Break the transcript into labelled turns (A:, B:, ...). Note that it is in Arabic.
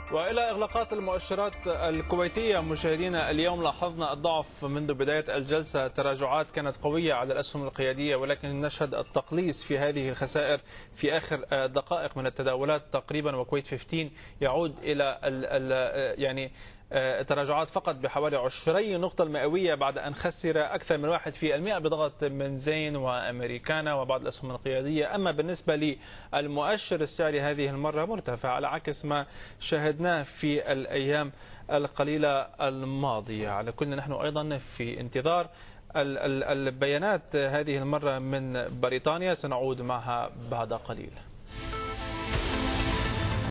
A: وإلى إغلاقات المؤشرات الكويتية مشاهدينا، اليوم لاحظنا الضعف منذ بداية الجلسة، تراجعات كانت قوية على الأسهم القيادية، ولكن نشهد التقليص في هذه الخسائر في آخر دقائق من التداولات تقريبا. وكويت 15 يعود إلى تراجعات فقط بحوالي 20 نقطة المئوية بعد أن خسر أكثر من 1% بضغط من زين وأمريكانا وبعض الأسهم القيادية. أما بالنسبة للمؤشر السعري هذه المرة مرتفع على عكس ما شاهدناه في الأيام القليلة الماضية. على كل نحن أيضا في انتظار البيانات هذه المرة من بريطانيا، سنعود معها بعد قليل.